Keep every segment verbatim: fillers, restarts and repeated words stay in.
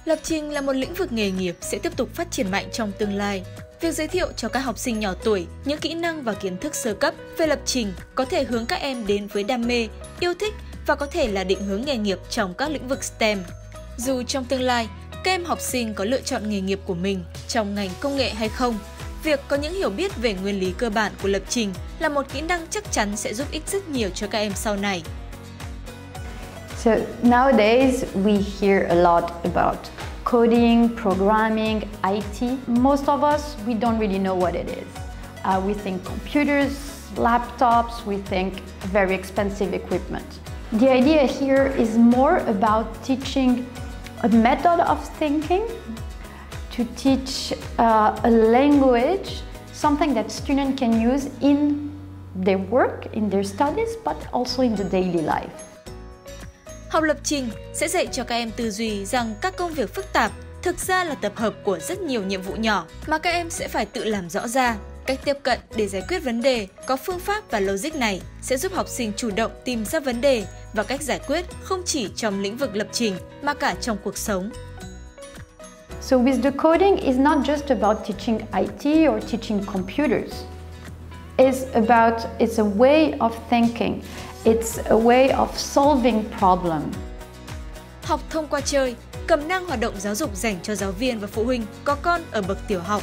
Lập trình là một lĩnh vực nghề nghiệp sẽ tiếp tục phát triển mạnh trong tương lai. Việc giới thiệu cho các học sinh nhỏ tuổi những kỹ năng và kiến thức sơ cấp về lập trình có thể hướng các em đến với đam mê, yêu thích và có thể là định hướng nghề nghiệp trong các lĩnh vực STEM. Dù trong tương lai, các em học sinh có lựa chọn nghề nghiệp của mình trong ngành công nghệ hay không, việc có những hiểu biết về nguyên lý cơ bản của lập trình là một kỹ năng chắc chắn sẽ giúp ích rất nhiều cho các em sau này. So nowadays we hear a lot about coding, programming, I T. Most of us, we don't really know what it is. Uh, we think computers, laptops, we think very expensive equipment. The idea here is more about teaching a method of thinking, to teach uh, a language, something that students can use in their work, in their studies, but also in the daily life. Học lập trình sẽ dạy cho các em tư duy rằng các công việc phức tạp thực ra là tập hợp của rất nhiều nhiệm vụ nhỏ mà các em sẽ phải tự làm rõ ra. Cách tiếp cận để giải quyết vấn đề có phương pháp và logic này sẽ giúp học sinh chủ động tìm ra vấn đề và cách giải quyết không chỉ trong lĩnh vực lập trình mà cả trong cuộc sống. So with the coding, it's not just about teaching I T or teaching computers. It's about, it's a way of thinking. It's a way of solving problems. Học thông qua chơi, cẩm nang hoạt động giáo dục dành cho giáo viên và phụ huynh có con ở bậc tiểu học.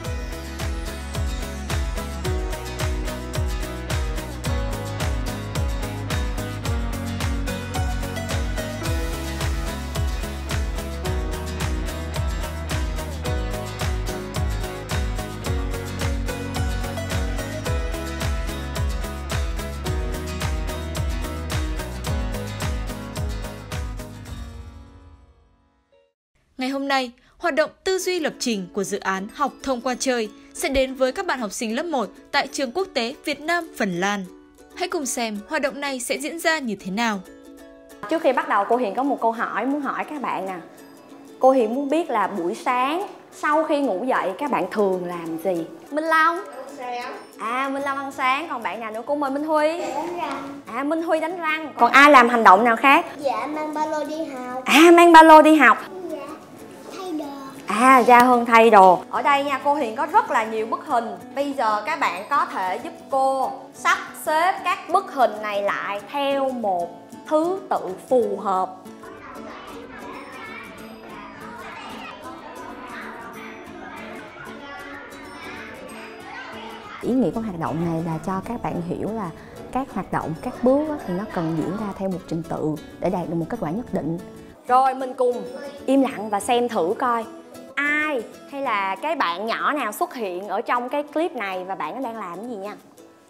Ngày hôm nay, hoạt động tư duy lập trình của dự án Học thông qua chơi sẽ đến với các bạn học sinh lớp một tại trường quốc tế Việt Nam Phần Lan. Hãy cùng xem hoạt động này sẽ diễn ra như thế nào. Trước khi bắt đầu, cô Hiền có một câu hỏi muốn hỏi các bạn nè. Cô Hiền muốn biết là buổi sáng sau khi ngủ dậy các bạn thường làm gì? Minh Long? À, Minh Long ăn sáng, còn bạn nào nữa? Cô mời Minh Huy. Đánh răng. À, Minh Huy đánh răng. Còn ai làm hành động nào khác? Dạ, mang ba lô đi học. À, mang ba lô đi học. Dạ, thay đồ. À, Gia Hân thay đồ. Ở đây nha, cô Hiền có rất là nhiều bức hình. Bây giờ các bạn có thể giúp cô sắp xếp các bức hình này lại theo một thứ tự phù hợp. Ý nghĩa của hoạt động này là cho các bạn hiểu là các hoạt động, các bước thì nó cần diễn ra theo một trình tự để đạt được một kết quả nhất định. Rồi mình cùng im lặng và xem thử coi ai hay là cái bạn nhỏ nào xuất hiện ở trong cái clip này và bạn nó đang làm cái gì nha.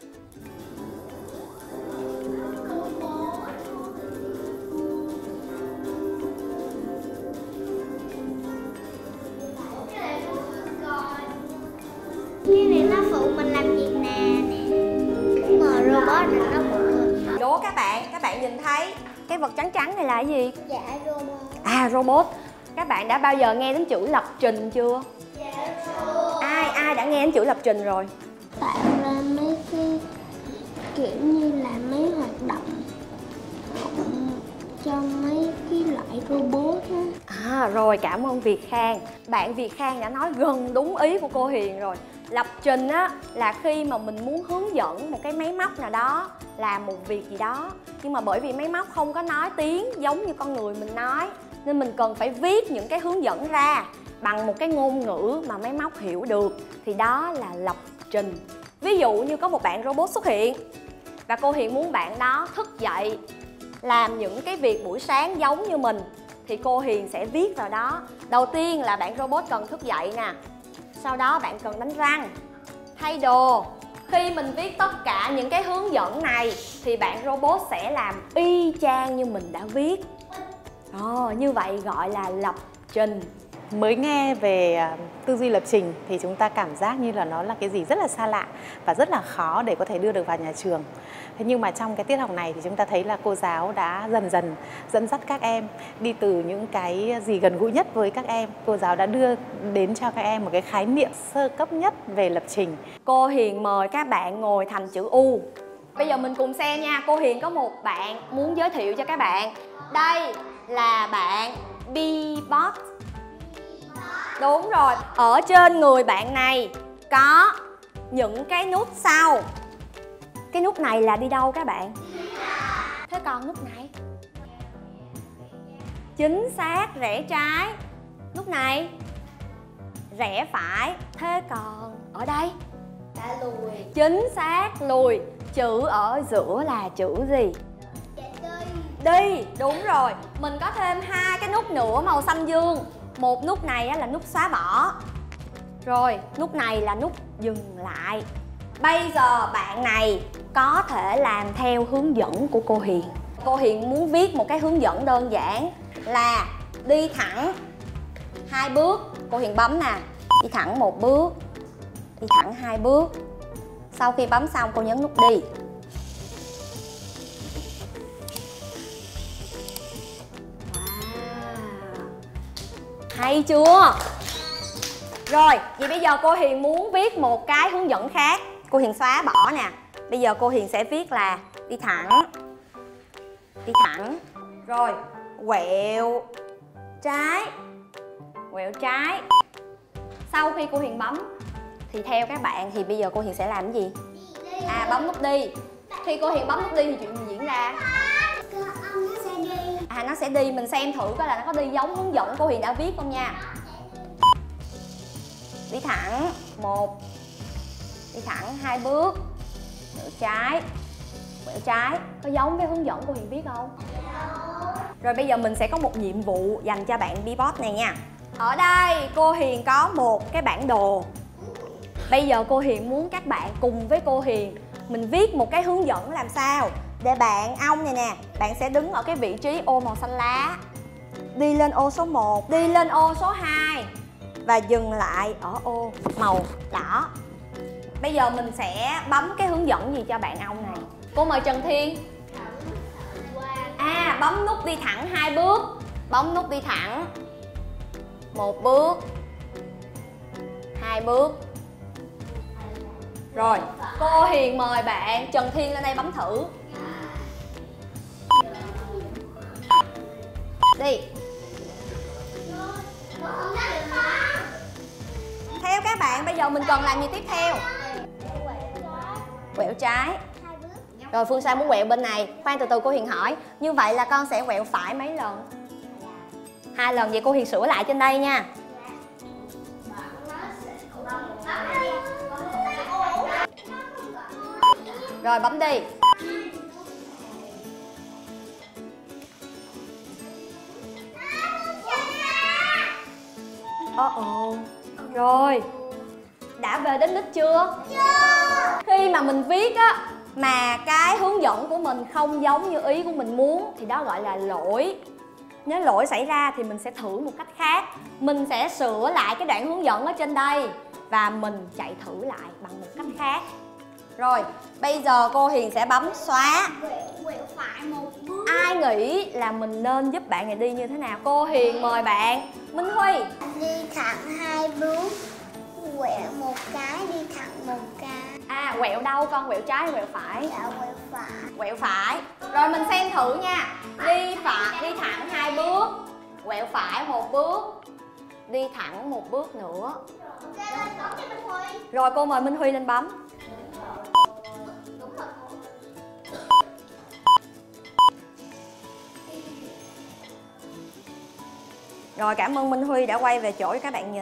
Cái này nó phụ mình làm việc nè. Mà robot này nó phụ mình. Đố các bạn, các bạn nhìn thấy cái vật trắng trắng này là cái gì? Dạ, robot. À, robot. Các bạn đã bao giờ nghe đến chữ lập trình chưa? Dạ, chưa. Ai, ai đã nghe đến chữ lập trình rồi? Tạo ra mấy cái kiểu như là mấy hoạt động cho mấy cái loại robot á. À, rồi, cảm ơn Việt Khang. Bạn Việt Khang đã nói gần đúng ý của cô Hiền rồi. Lập trình á là khi mà mình muốn hướng dẫn một cái máy móc nào đó làm một việc gì đó, nhưng mà bởi vì máy móc không có nói tiếng giống như con người mình nói, nên mình cần phải viết những cái hướng dẫn ra bằng một cái ngôn ngữ mà máy móc hiểu được, thì đó là lập trình. Ví dụ như có một bạn robot xuất hiện và cô Hiền muốn bạn đó thức dậy làm những cái việc buổi sáng giống như mình, thì cô Hiền sẽ viết vào đó. Đầu tiên là bạn robot cần thức dậy nè, sau đó bạn cần đánh răng, thay đồ. Khi mình viết tất cả những cái hướng dẫn này thì bạn robot sẽ làm y chang như mình đã viết. Ồ, như vậy gọi là lập trình. Mới nghe về tư duy lập trình thì chúng ta cảm giác như là nó là cái gì rất là xa lạ và rất là khó để có thể đưa được vào nhà trường. Thế nhưng mà trong cái tiết học này thì chúng ta thấy là cô giáo đã dần dần dẫn dắt các em đi từ những cái gì gần gũi nhất với các em. Cô giáo đã đưa đến cho các em một cái khái niệm sơ cấp nhất về lập trình. Cô Hiền mời các bạn ngồi thành chữ U. Bây giờ mình cùng xem nha. Cô Hiền có một bạn muốn giới thiệu cho các bạn. Đây là bạn Bebot. Đúng rồi, ở trên người bạn này có những cái nút sau. Cái nút này là đi đâu các bạn? Thế còn nút này? Chính xác, rẽ trái. Nút này? Rẽ phải. Thế còn ở đây? Đã lùi. Chính xác, lùi. Chữ ở giữa là chữ gì? Đi. Đi, đúng rồi. Mình có thêm hai cái nút nữa màu xanh dương. Một nút này là nút xóa bỏ. Rồi, nút này là nút dừng lại. Bây giờ bạn này có thể làm theo hướng dẫn của cô Hiền. Cô Hiền muốn viết một cái hướng dẫn đơn giản là đi thẳng hai bước. Cô Hiền bấm nè, đi thẳng một bước, đi thẳng hai bước. Sau khi bấm xong cô nhấn nút đi. Hay chưa? Rồi, vậy bây giờ cô Hiền muốn viết một cái hướng dẫn khác. Cô Hiền xóa bỏ nè. Bây giờ cô Hiền sẽ viết là đi thẳng, đi thẳng, rồi quẹo trái, quẹo trái. Sau khi cô Hiền bấm thì theo các bạn thì bây giờ cô Hiền sẽ làm cái gì? À, bấm nút đi. Khi cô Hiền bấm nút đi thì chuyện gì diễn ra? Nó sẽ đi. À, nó sẽ đi. Mình xem thử coi là nó có đi giống hướng dẫn cô Hiền đã viết không nha. Đi thẳng một, đi thẳng hai bước, quẹo trái, quẹo trái. Có giống với hướng dẫn cô Hiền viết không? Rồi bây giờ mình sẽ có một nhiệm vụ dành cho bạn Bebop này nha. Ở đây cô Hiền có một cái bản đồ. Bây giờ cô Hiền muốn các bạn cùng với cô Hiền mình viết một cái hướng dẫn làm sao để bạn ong này nè, bạn sẽ đứng ở cái vị trí ô màu xanh lá, đi lên ô số một, đi lên ô số hai và dừng lại ở ô màu đỏ. Bây giờ mình sẽ bấm cái hướng dẫn gì cho bạn ong này? Cô mời Trần Thiên. À, bấm nút đi thẳng hai bước, bấm nút đi thẳng một bước, hai bước. Rồi, cô Hiền mời bạn Trần Thiên lên đây bấm thử. Đi. Theo các bạn, bây giờ mình cần làm gì tiếp theo? Quẹo trái. Rồi Phương Sa muốn quẹo bên này. Khoan, từ từ cô Hiền hỏi. Như vậy là con sẽ quẹo phải mấy lần? Hai lần. Vậy cô Hiền sửa lại trên đây nha. Rồi bấm đi. Ồ ồ. Rồi. Đã về đến đích chưa? Chưa. Khi mà mình viết á mà cái hướng dẫn của mình không giống như ý của mình muốn thì đó gọi là lỗi. Nếu lỗi xảy ra thì mình sẽ thử một cách khác. Mình sẽ sửa lại cái đoạn hướng dẫn ở trên đây và mình chạy thử lại bằng một cách khác. Rồi, bây giờ cô Hiền sẽ bấm xóa. Quẹo phải một bước. Ai nghĩ là mình nên giúp bạn này đi như thế nào? Cô Hiền mời bạn Minh Huy. Đi thẳng hai bước, quẹo một cái, đi thẳng một cái. À, quẹo đâu con? Quẹo trái hay quẹo phải? Dạ, quẹo phải. Quẹo phải. Rồi mình xem thử nha. Đi phải, đi thẳng hai bước, quẹo phải một bước, đi thẳng một bước nữa. Rồi cô mời Minh Huy lên bấm. Rồi, cảm ơn Minh Huy đã quay về chỗ cho các bạn nhìn.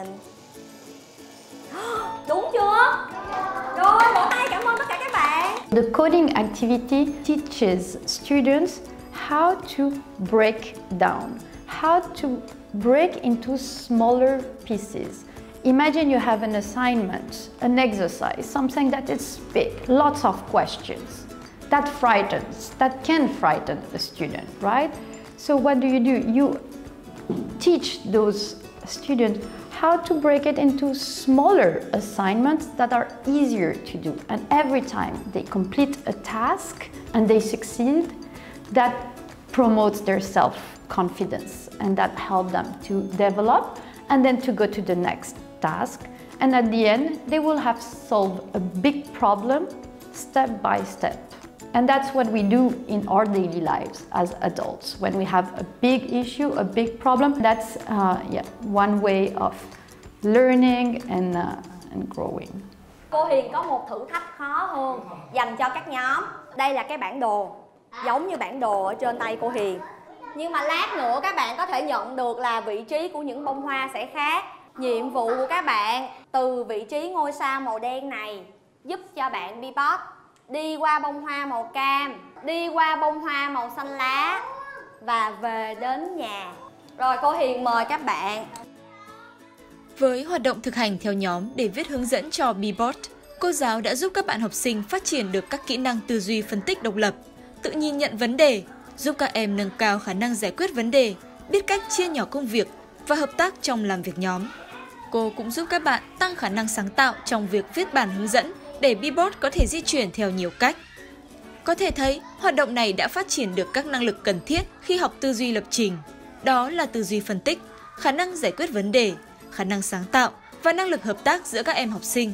Đúng chưa? Rồi, vỗ tay cảm ơn tất cả các bạn. The coding activity teaches students how to break down, how to break into smaller pieces. Imagine you have an assignment, an exercise, something that is big, lots of questions. That frightens, that can frighten a student, right? So what do you do? You teach those students how to break it into smaller assignments that are easier to do. And every time they complete a task and they succeed, that promotes their self-confidence and that helps them to develop and then to go to the next task. And at the end, they will have solved a big problem step by step. And that's what we do in our daily lives as adults. When we have a big issue, a big problem, that's uh, yeah, one way of learning and, uh, and growing. Cô Hiền có một thử thách khó hơn dành cho các nhóm. Đây là cái bản đồ, giống như bản đồ ở trên tay cô Hiền. Nhưng mà lát nữa các bạn có thể nhận được là vị trí của những bông hoa sẽ khác. Nhiệm vụ của các bạn từ vị trí ngôi sao màu đen này giúp cho bạn Bebop đi qua bông hoa màu cam, đi qua bông hoa màu xanh lá và về đến nhà. Rồi cô Hiền mời các bạn. Với hoạt động thực hành theo nhóm để viết hướng dẫn cho Bebop, cô giáo đã giúp các bạn học sinh phát triển được các kỹ năng tư duy phân tích độc lập, tự nhìn nhận vấn đề, giúp các em nâng cao khả năng giải quyết vấn đề, biết cách chia nhỏ công việc và hợp tác trong làm việc nhóm. Cô cũng giúp các bạn tăng khả năng sáng tạo trong việc viết bản hướng dẫn để Bebop có thể di chuyển theo nhiều cách. Có thể thấy, hoạt động này đã phát triển được các năng lực cần thiết khi học tư duy lập trình. Đó là tư duy phân tích, khả năng giải quyết vấn đề, khả năng sáng tạo và năng lực hợp tác giữa các em học sinh.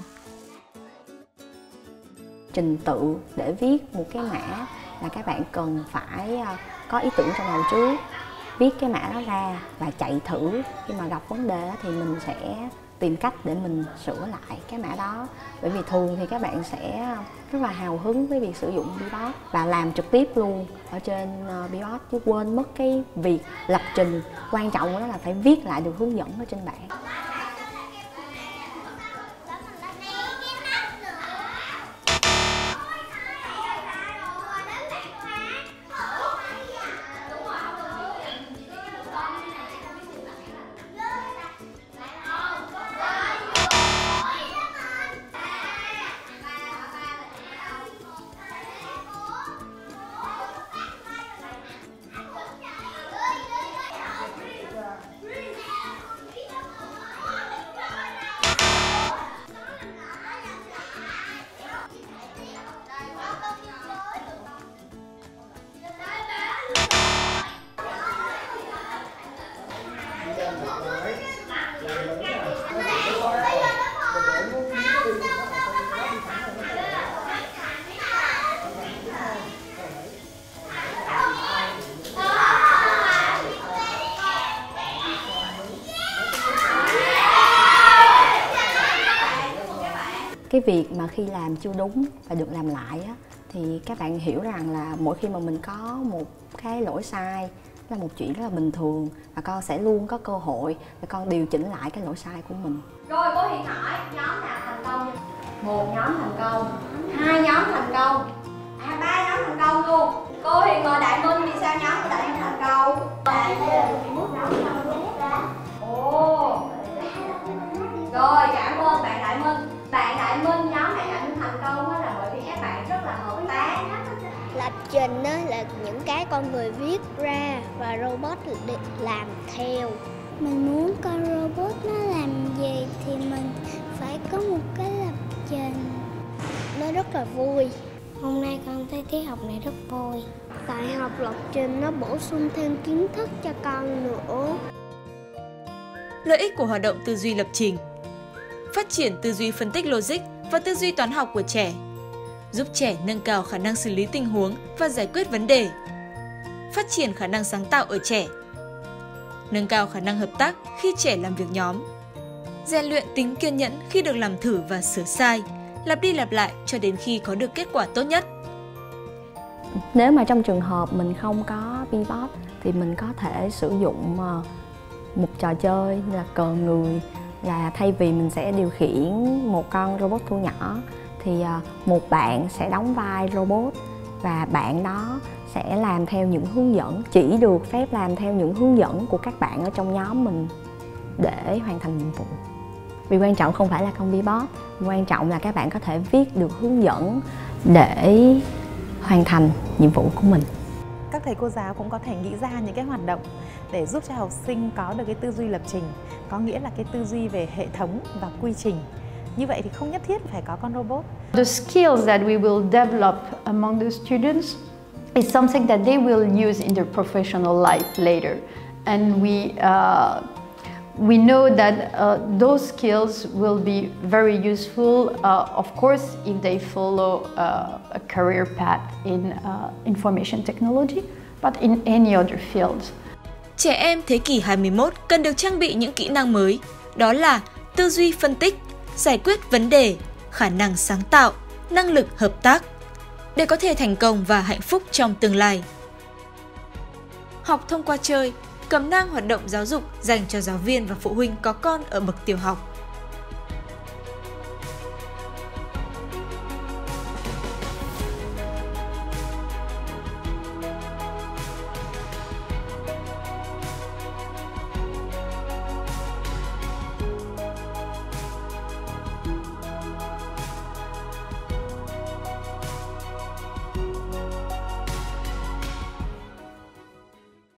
Trình tự để viết một cái mã là các bạn cần phải có ý tưởng trong đầu trước, viết cái mã đó ra và chạy thử. Khi mà gặp vấn đề thì mình sẽ tìm cách để mình sửa lại cái mã đó. Bởi vì thường thì các bạn sẽ rất là hào hứng với việc sử dụng Bebop và làm trực tiếp luôn ở trên Bebop, chứ quên mất cái việc lập trình. Quan trọng đó là phải viết lại được hướng dẫn ở trên bảng. Cái việc mà khi làm chưa đúng và được làm lại á, thì các bạn hiểu rằng là mỗi khi mà mình có một cái lỗi sai là một chuyện rất là bình thường và con sẽ luôn có cơ hội để con điều chỉnh lại cái lỗi sai của mình. Rồi cô Hiền hỏi nhóm nào thành công? Một nhóm thành công, hai nhóm thành công, à ba nhóm thành công luôn. Cô Hiền mời Đại Minh, vì sao nhóm của Đại Minh thành công? Đại Minh ồ. Rồi cảm ơn bạn Đại Minh. Bạn Đại Minh, nhóm bạn Đại Minh thành công đó là bởi vì các bạn rất là hợp tác. Lập trình đó là những cái con người viết ra và robot làm theo. Mình muốn con robot nó làm gì thì mình phải có một cái lập trình. Nó rất là vui. Hôm nay con thấy tiết học này rất vui. Tại học lập trình nó bổ sung thêm kiến thức cho con nữa. Lợi ích của hoạt động tư duy lập trình: phát triển tư duy phân tích logic và tư duy toán học của trẻ, giúp trẻ nâng cao khả năng xử lý tình huống và giải quyết vấn đề, phát triển khả năng sáng tạo ở trẻ, nâng cao khả năng hợp tác khi trẻ làm việc nhóm, rèn luyện tính kiên nhẫn khi được làm thử và sửa sai, lặp đi lặp lại cho đến khi có được kết quả tốt nhất. Nếu mà trong trường hợp mình không có Bebop thì mình có thể sử dụng một trò chơi như là cờ người, là thay vì mình sẽ điều khiển một con robot thu nhỏ thì một bạn sẽ đóng vai robot và bạn đó sẽ làm theo những hướng dẫn, chỉ được phép làm theo những hướng dẫn của các bạn ở trong nhóm mình để hoàn thành nhiệm vụ. Vì quan trọng không phải là con Bebop, quan trọng là các bạn có thể viết được hướng dẫn để hoàn thành nhiệm vụ của mình. Các thầy cô giáo cũng có thể nghĩ ra những cái hoạt động để giúp cho học sinh có được cái tư duy lập trình, có nghĩa là cái tư duy về hệ thống và quy trình. Như vậy thì không nhất thiết phải có con robot. The skills that we will develop among the students is something that they will use in their professional life later. And we uh, we know that uh, those skills will be very useful, uh, of course, if they follow uh, a career path in uh, information technology, but in any other field. Trẻ em thế kỷ hai mươi mốt cần được trang bị những kỹ năng mới, đó là tư duy phân tích, giải quyết vấn đề, khả năng sáng tạo, năng lực hợp tác để có thể thành công và hạnh phúc trong tương lai. Học thông qua chơi, cẩm nang hoạt động giáo dục dành cho giáo viên và phụ huynh có con ở bậc tiểu học.